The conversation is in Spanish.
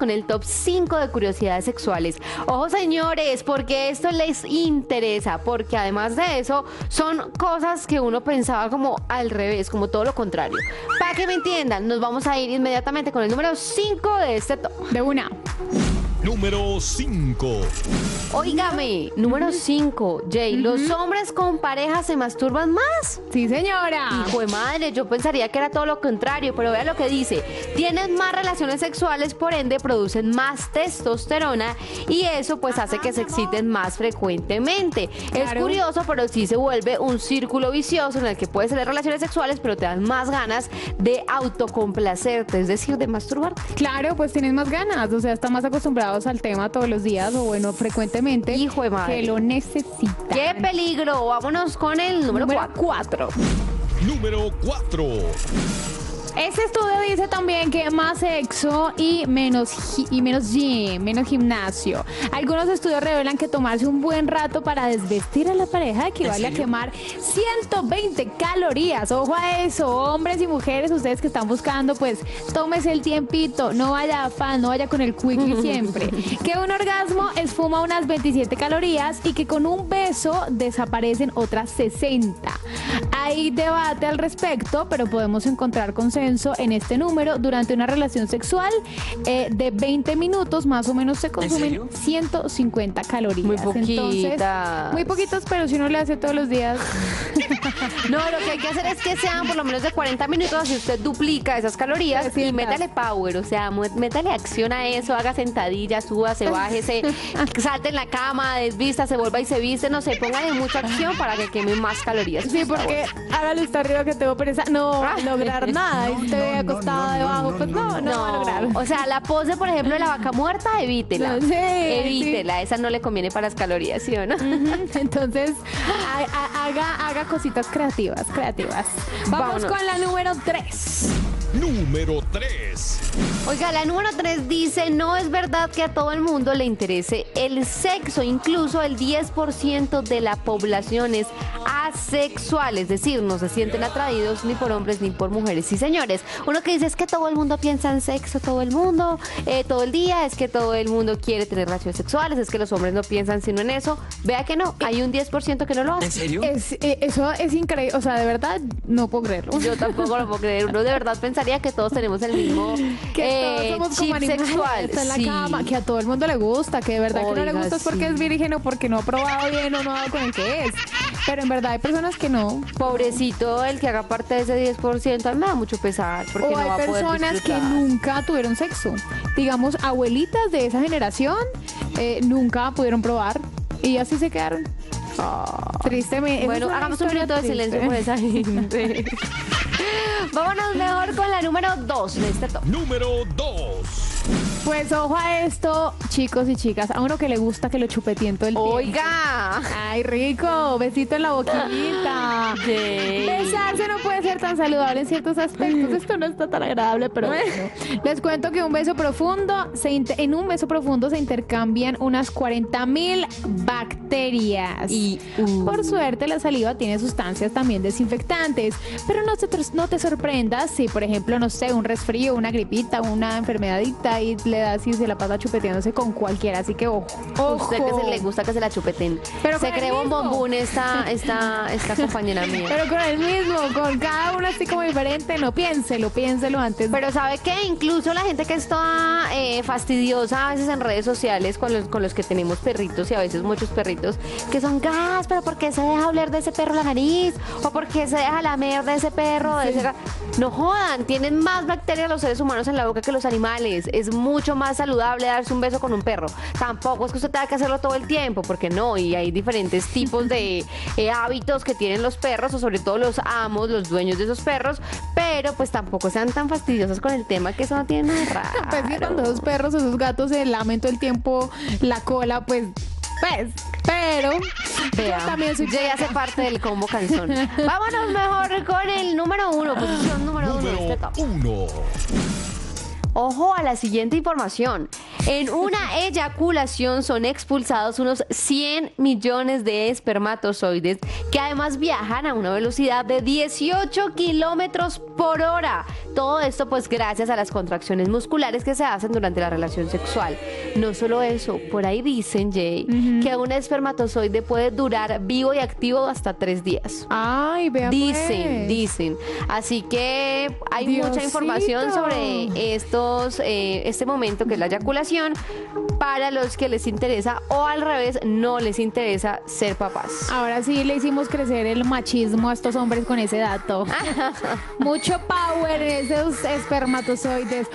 con el top 5 de curiosidades sexuales. Ojo, señores, porque esto les interesa, porque además de eso son cosas que uno pensaba como al revés, como todo lo contrario. Para que me entiendan, nos vamos a ir inmediatamente con el número 5 de este top. De una. Número 5. Óigame, número 5, Jay, ¿los hombres con pareja se masturban más? Sí, señora. Hijo de madre, yo pensaría que era todo lo contrario, pero vea lo que dice. Tienen más relaciones sexuales, por ende producen más testosterona y eso pues hace que se exciten más frecuentemente. Claro. Es curioso, pero sí se vuelve un círculo vicioso en el que puedes tener relaciones sexuales, pero te dan más ganas de autocomplacerte, es decir, de masturbarte. Claro, pues tienes más ganas, o sea, están más acostumbrados al tema todos los días o bueno, frecuentemente. Hijo de madre. Que lo necesitan. ¡Qué peligro! Vámonos con el número 4. Número 4. Este estudio dice también que más sexo y menos gym, menos gimnasio. Algunos estudios revelan que tomarse un buen rato para desvestir a la pareja equivale a quemar 120 calorías. Ojo a eso, hombres y mujeres, ustedes que están buscando, pues tómese el tiempito, no vaya a afán, no vaya con el quickie siempre. Que un orgasmo esfuma unas 27 calorías y que con un beso desaparecen otras 60. Hay debate al respecto, pero podemos encontrar consenso en este número. Durante una relación sexual de 20 minutos más o menos se consumen 150 calorías. Muy poquitas. Entonces, muy poquitos, pero si uno le hace todos los días. No, lo que hay que hacer es que sean por lo menos de 40 minutos y usted duplica esas calorías y 300. métale power, o sea, métale acción a eso, haga sentadillas, súbase, bájese, salte en la cama, desvista, se vuelva y se viste, no sé, póngale mucha acción para que queme más calorías. Sí, porque hágalo está arriba que tengo pereza. No va a lograr nada. Y te ve acostada debajo, pues no va a lograr. O sea, la pose, por ejemplo, de la vaca muerta, evítela. Sí, Evítela, esa no le conviene para las calorías, ¿sí o no? Entonces, haga cositas creativas. Vamos Vámonos. con la número 3. Número 3. Oiga, la número 3 dice, no es verdad que a todo el mundo le interese el sexo, incluso el 10% de la población es asexual, es decir, no se sienten atraídos ni por hombres ni por mujeres. Sí, señores, uno que dice es que todo el mundo piensa en sexo, todo el mundo, todo el día, es que todo el mundo quiere tener relaciones sexuales, es que los hombres no piensan sino en eso. Vea que no, hay un 10% que no lo hace. ¿En serio? Eso es increíble, o sea, de verdad, no puedo creerlo. Yo tampoco lo puedo creer, uno de verdad pensaría que todos tenemos el mismo Que todos somos chip como animales, sexual. está en la Sí. cama, que a todo el mundo le gusta, que de verdad que no le Oiga, gusta es porque sí. es virgen o porque no ha probado bien o no ha dado con el que es. Pero en verdad hay personas que no. Pobrecito el que haga parte de ese 10%, a mí me da mucho pesar porque O no va hay a poder personas que disfrutar. nunca tuvieron sexo. Digamos, abuelitas de esa generación nunca pudieron probar y así se quedaron. Tristemente. Bueno, hagamos un minuto de silencio por esa gente. Vámonos mejor con la número 2 de este top. Número 2. Pues ojo a esto, chicos y chicas, a uno que le gusta que lo chupeteen todo el tiempo. Oiga. Ay, rico, besito en la boquillita. Jay. Besarse no puede ser tan saludable en ciertos aspectos. Esto no está tan agradable, pero bueno. Les cuento que en un beso profundo se intercambian unas 40,000 bacterias. Y Por suerte, la saliva tiene sustancias también desinfectantes, pero no te sorprendas si, por ejemplo, no sé, un resfrío, una gripita, una enfermedadita y le das y se la pasa chupeteándose con cualquiera, así que ojo. usted que se le gusta que se la chupeten. Pero Se con el cree un mismo. bombón esta compañera mía. Pero con el mismo, con cada uno así como diferente, no piénselo antes. Pero ¿sabe qué? Incluso la gente que está fastidiosa a veces en redes sociales con los que tenemos perritos y a veces muchos perritos que son gas, pero ¿por qué se deja oler de ese perro la nariz? ¿O por qué se deja lamer de ese perro? De ese No jodan, tienen más bacterias los seres humanos en la boca que los animales. Es mucho más saludable darse un beso con un perro. Tampoco es que usted tenga que hacerlo todo el tiempo, porque no, y hay diferentes tipos de hábitos que tienen los perros, o sobre todo los amos, los dueños de esos perros, pero pues tampoco sean tan fastidiosos con el tema, que eso no tiene nada raro. Pues que cuando esos perros o esos gatos se lamen todo el tiempo la cola, pero Vea, yo también soy ya hace parte del combo canzón. Vámonos mejor con el número 1, posición número 1 de este Número top. 1. Ojo a la siguiente información. En una eyaculación son expulsados unos 100 millones de espermatozoides que además viajan a una velocidad de 18 kilómetros por hora. Todo esto pues gracias a las contracciones musculares que se hacen durante la relación sexual. No solo eso, por ahí dicen, Jay, que un espermatozoide puede durar vivo y activo hasta 3 días. Ay, vea Dicen. Así que hay mucha Diosito. información sobre este momento que es la eyaculación para los que les interesa o al revés no les interesa ser papás. Ahora sí le hicimos crecer el machismo a estos hombres con ese dato. Mucho power en esos espermatozoides.